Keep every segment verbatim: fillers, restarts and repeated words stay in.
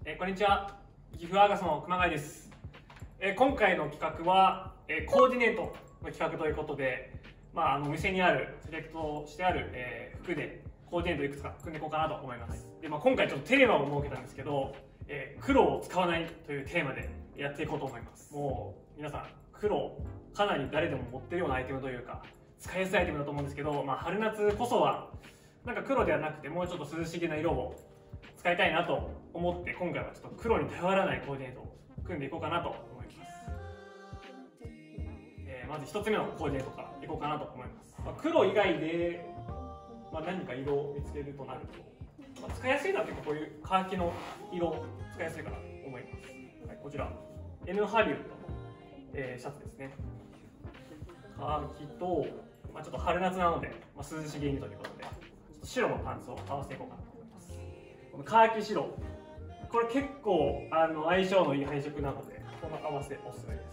えー、こんにちは。岐阜アーガスの熊谷です。えー、今回の企画は、えー、コーディネートの企画ということで、まあ、あのお店にあるセレクトしてある、えー、服でコーディネートいくつか組んでいこうかなと思います。で、まあ、今回ちょっとテーマを設けたんですけど、えー、黒を使わないというテーマでやっていこうと思います。もう皆さん黒かなり誰でも持ってるようなアイテムというか使いやすいアイテムだと思うんですけど、まあ、春夏こそはなんか黒ではなくてもうちょっと涼しげな色を使いたいなと思って、今回はちょっと黒に頼らないコーディネートを組んでいこうかなと思います。えー、まずひとつめのコーディネートからいこうかなと思います。まあ、黒以外で、まあ、何か色を見つけるとなると、まあ、使いやすいのは結構こういうカーキの色使いやすいかなと思います。はい、こちら N ハリウッドの、えー、シャツですね。カーキと、まあ、ちょっと春夏なので、まあ、涼しげにということで白のパンツを合わせていこうかなと思います。このカーキ白、これ結構あの相性のいい配色なので、この合わせおすすめです。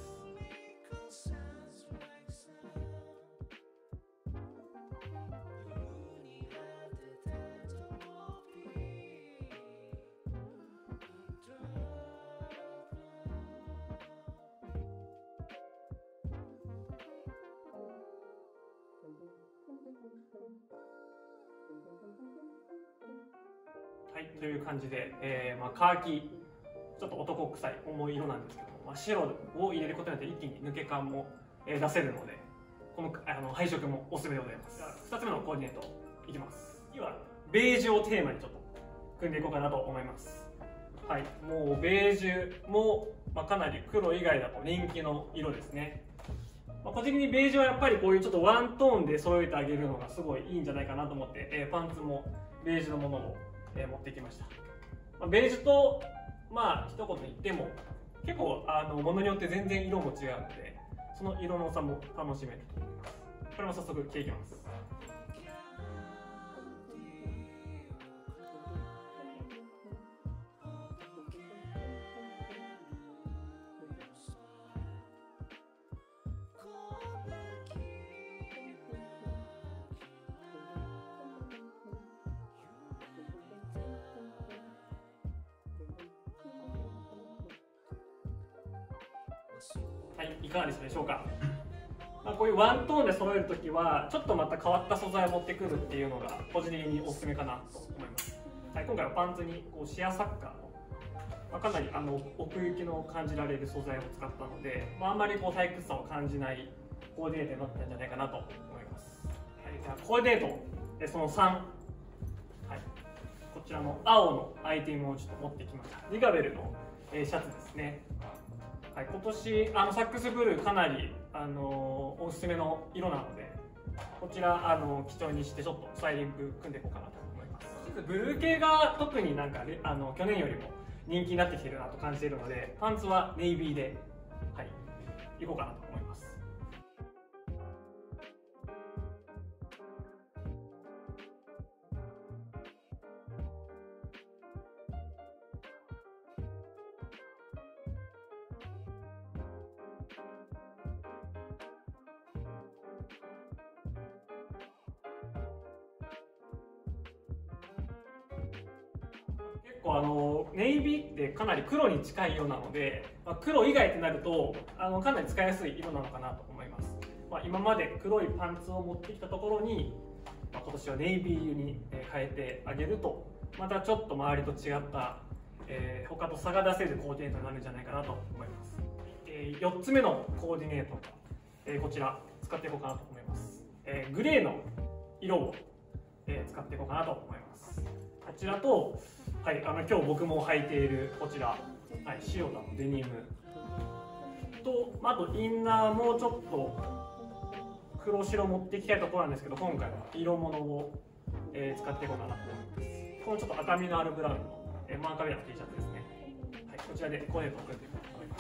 はい、という感じで、えーまあ、カーキちょっと男臭い重い色なんですけど、まあ、白を入れることによって一気に抜け感も、えー、出せるので、このあの配色もおすすめでございます。ふたつめのコーディネートいきます。次はベージュをテーマにちょっと組んでいこうかなと思います。はい、もうベージュも、まあ、かなり黒以外だと人気の色ですね。まあ、個人的にベージュはやっぱりこういうちょっとワントーンで揃えてあげるのがすごいいいんじゃないかなと思って、えー、パンツもベージュのものを、えー、持ってきました。まあ、ベージュとまあ一言言っても結構あの物によって全然色も違うので、その色の差も楽しめると思います。これも早速着ていきます。はい、いかがでしたでしょうか。まあ、こういうワントーンで揃えるときはちょっとまた変わった素材を持ってくるっていうのが個人的におすすめかなと思います。はい、今回はパンツにこうシアサッカーの、まあ、かなりあの奥行きの感じられる素材を使ったので、まあ、あんまりこう退屈さを感じないコーディネートになったんじゃないかなと思います。はい、じゃあコーディネートでそのさん、はい、こちらの青のアイテムをちょっと持ってきました。リガベルの、えー、シャツですね。はい、今年あのサックスブルーかなり、あのー、おすすめの色なので、こちらあの基調にしてちょっとスタイリング組んでいこうかなと思います。ブルー系が特になんかあの去年よりも人気になってきているなと感じているので、パンツはネイビーで、はい、いこうかなと思います。結構あのネイビーってかなり黒に近い色なので、まあ、黒以外ってなるとあのかなり使いやすい色なのかなと思います。まあ、今まで黒いパンツを持ってきたところに、まあ、今年はネイビーに変えてあげると、またちょっと周りと違った、えー、他と差が出せるコーディネートになるんじゃないかなと思います。えー、よっつめのコーディネート、えー、こちら使っていこうかなと思います。えー、グレーの色を、えー、使っていこうかなと思います。こちらと、はい、あの今日僕も履いているこちら、はい、シオタのデニムと、あとインナーもちょっと黒白持っていきたいところなんですけど、今回は色物を、えー、使っていこうかなと思います。このちょっと赤みのあるブラウンの、えー、マーカーウェアの T シャツですね。はい、こちらでコーディネートを組んでいこうと思います。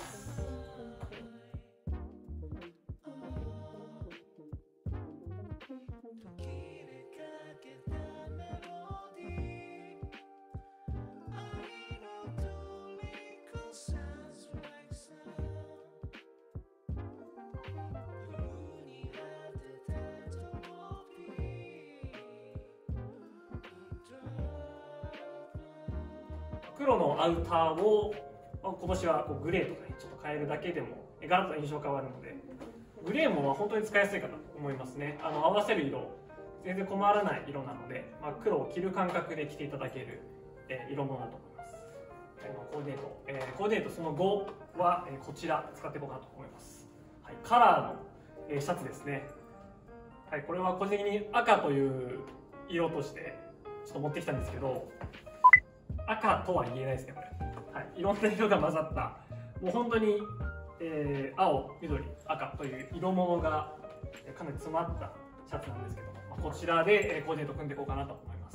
黒のアウターを、まあ、今年はこうグレーとかにちょっと変えるだけでもガラッと印象変わるので、グレーも本当に使いやすいかなと思いますね。あの合わせる色全然困らない色なので、まあ、黒を着る感覚で着ていただける、えー、色物だと思います。えー、コーディネート、えー、コーディネートそのごは、えー、こちら使っていこうかなと思います。はい、カラーの、えー、シャツですね。はい、これは個人的に赤という色としてちょっと持ってきたんですけど、赤とは言えないですねこれ。はい、いろんな色が混ざったもう本当に、えー、青、緑、赤という色物がかなり詰まったシャツなんですけども、まあ、こちらで、えー、コーディネート組んでいこうかなと思います。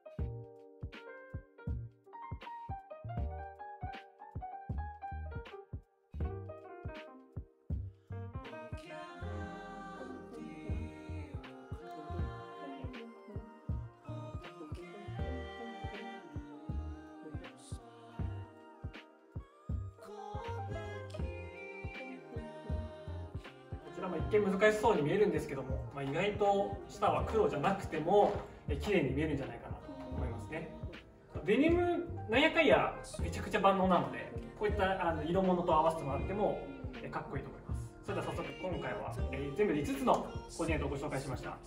一見難しそうに見えるんですけども、まあ、意外と下は黒じゃなくてもえ綺麗に見えるんじゃないかなと思いますね。デニムなんやかんやめちゃくちゃ万能なので、こういったあの色物と合わせてもらってもえかっこいいと思います。それでは早速今回はえ全部でいつつのコーディネートをご紹介しました。はい、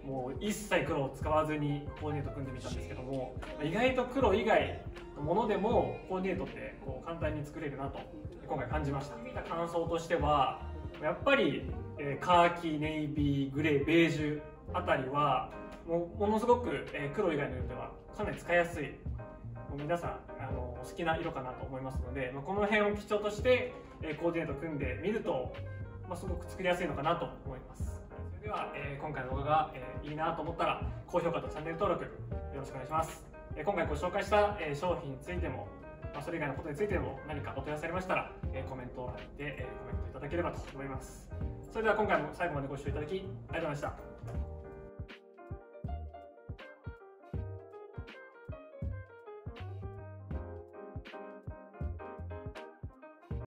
もう一切黒を使わずにコーディネート組んでみたんですけども、意外と黒以外のものでもコーディネートってこう簡単に作れるなと今回感じました。見た感想としてはやっぱり、えー、カーキ、ネイビー、グレー、ベージュあたりはもうものすごく、えー、黒以外の色ではかなり使いやすい、もう皆さんあの好きな色かなと思いますので、まあ、この辺を基調として、えー、コーディネート組んでみると、まあ、すごく作りやすいのかなと思います。それでは、えー、今回の動画が、えー、いいなと思ったら高評価とチャンネル登録よろしくお願いします。えー、今回ご紹介した、えー、商品についても、まあ、それ以外のことについても何かお問い合わせありましたら、えー、コメント欄で、えー、コメントいただければと思います。それでは今回も最後までご視聴いただきありがとうございました。